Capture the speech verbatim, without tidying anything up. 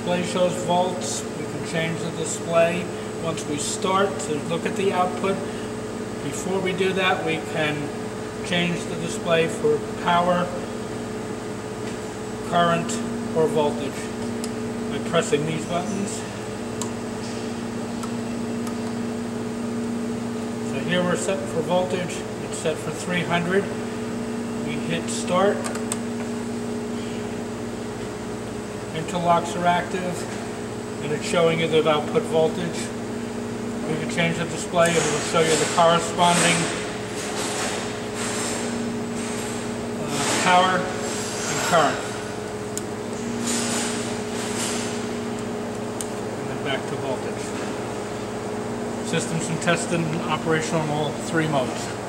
display shows volts. We can change the display once we start to look at the output. Before we do that, we can change the display for power, current, or voltage by pressing these buttons. So here we're set for voltage. It's set for three hundred. We hit start. Interlocks are active, and it's showing you the output voltage. We can change the display and it will show you the corresponding uh, power and current. And then back to voltage. Systems been tested and operational in all three modes.